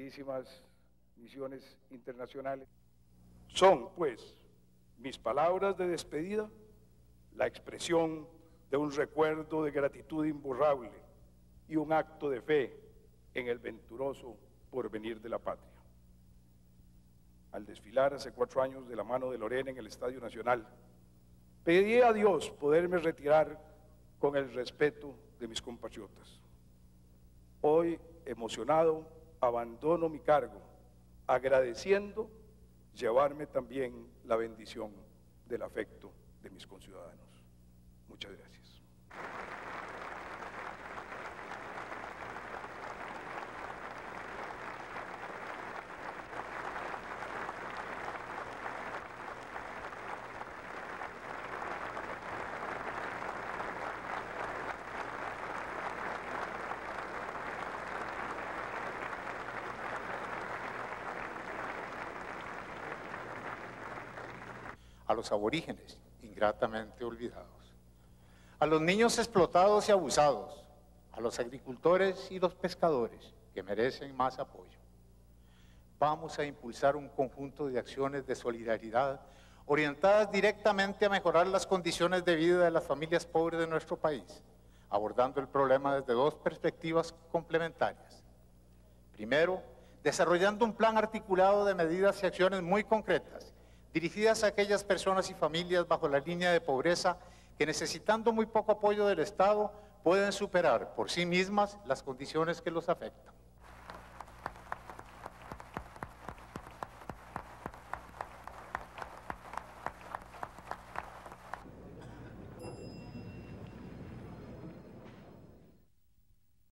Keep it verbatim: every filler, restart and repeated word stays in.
diversísimas misiones internacionales. Son, pues, mis palabras de despedida, la expresión de un recuerdo de gratitud imborrable y un acto de fe en el venturoso porvenir de la patria. Al desfilar hace cuatro años de la mano de Lorena en el Estadio Nacional, pedí a Dios poderme retirar con el respeto de mis compatriotas. Hoy, emocionado, abandono mi cargo, agradeciendo llevarme también la bendición del afecto de mis conciudadanos. Muchas gracias. A los aborígenes, ingratamente olvidados, a los niños explotados y abusados, a los agricultores y los pescadores, que merecen más apoyo. Vamos a impulsar un conjunto de acciones de solidaridad orientadas directamente a mejorar las condiciones de vida de las familias pobres de nuestro país, abordando el problema desde dos perspectivas complementarias. Primero, desarrollando un plan articulado de medidas y acciones muy concretas, dirigidas a aquellas personas y familias bajo la línea de pobreza que, necesitando muy poco apoyo del Estado, pueden superar por sí mismas las condiciones que los afectan.